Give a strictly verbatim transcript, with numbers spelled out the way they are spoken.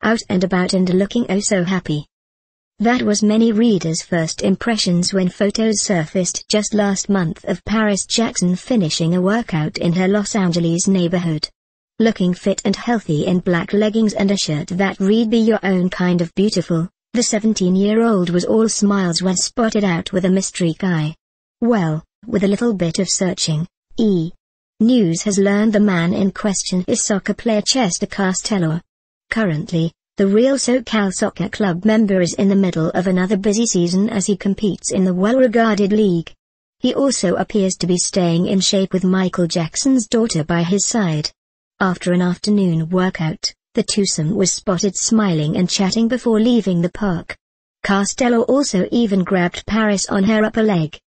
out and about and looking oh so happy. That was many readers' first impressions when photos surfaced just last month of Paris Jackson finishing a workout in her Los Angeles neighborhood. Looking fit and healthy in black leggings and a shirt that read "Be Your Own Kind of Beautiful," the seventeen-year-old was all smiles when spotted out with a mystery guy. Well, with a little bit of searching, E! News has learned the man in question is soccer player Chester Castello. Currently, the Real SoCal Soccer Club member is in the middle of another busy season as he competes in the well-regarded league. He also appears to be staying in shape with Michael Jackson's daughter by his side. After an afternoon workout, the twosome was spotted smiling and chatting before leaving the park. Castello also even grabbed Paris on her upper leg.